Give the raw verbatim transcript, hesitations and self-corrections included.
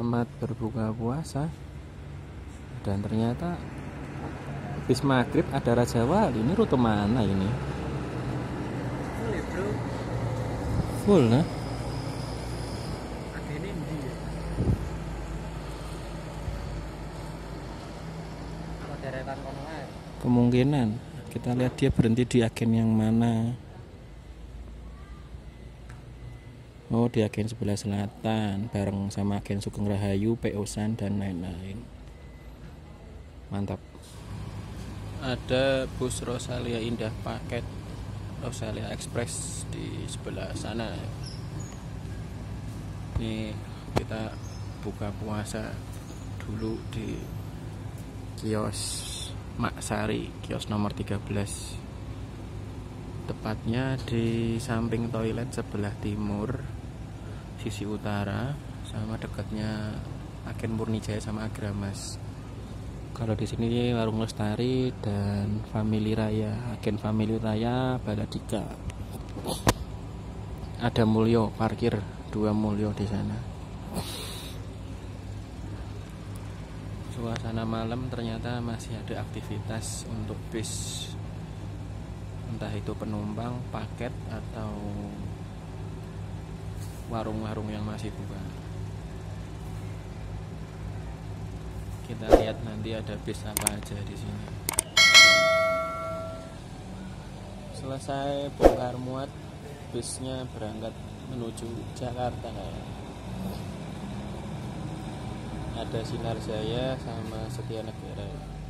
Selamat berbuka puasa. Dan ternyata habis maghrib ada Raja Wali. Ini rute mana ini? Full ya bro. Full nah. Adene ndi ya? Apa deretan kono ae? Kemungkinan kita lihat dia berhenti di agen yang mana. Oh, di agen sebelah selatan bareng sama agen Sugeng Rahayu, P O San dan lain-lain. Mantap. Ada bus Rosalia Indah Paket Rosalia Express di sebelah sana. Ini kita buka puasa dulu di kios Mak Sari, kios nomor tiga belas. Tepatnya di samping toilet sebelah timur sisi utara, sama dekatnya agen Murnijaya sama Agramas. Kalau di sini Warung Lestari dan Family Raya, agen Family Raya Baladika. Ada Mulyo parkir, dua Mulyo di sana. Suasana malam ternyata masih ada aktivitas untuk bis, entah itu penumpang, paket, atau warung-warung yang masih buka. Kita lihat nanti ada bis apa aja di sini. Selesai bongkar muat, bisnya berangkat menuju Jakarta. Ada Sinar Jaya sama Setia Negara.